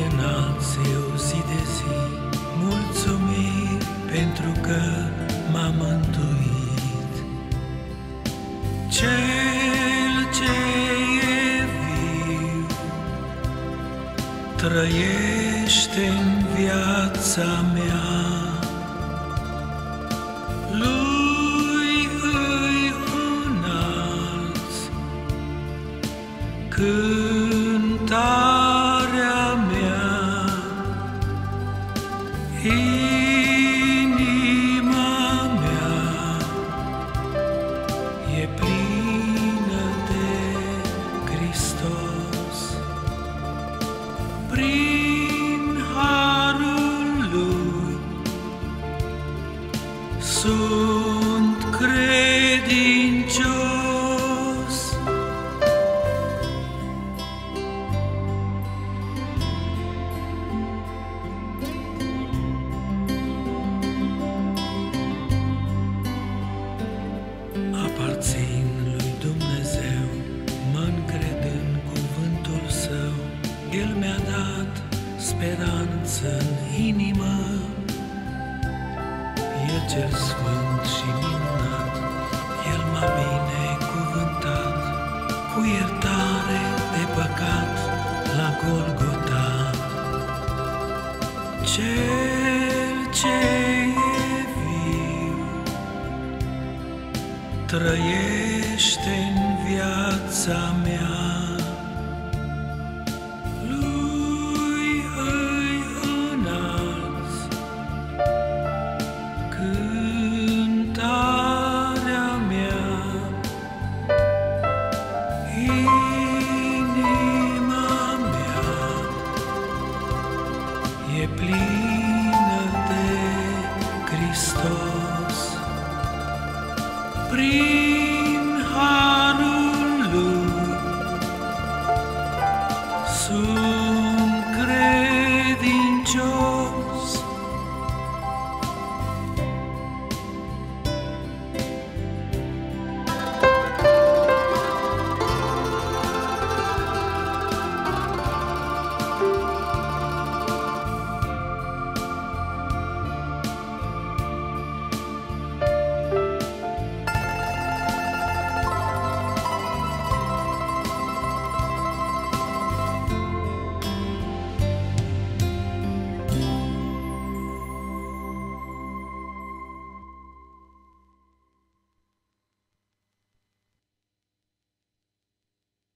înalți eu zi de zi, mulțumiri pentru că m-a mântuit. Cel ce e viu trăiește în viața mea, lui îi înalți cântarea mea. Inima mea e plină de Hristos. Prin harul lui sunt credincios. Aparțin lui Dumnezeu, mă-încred în cuvântul Său. El mi-a dat speranță în inimă. E cel sfânt și minunat, El m-a binecuvântat cu iertare de păcat la Golgota. Cel ce e viu trăiește în viața mea, lui îi înalți cântarea mea. Inima mea e plină de Hristos. Prin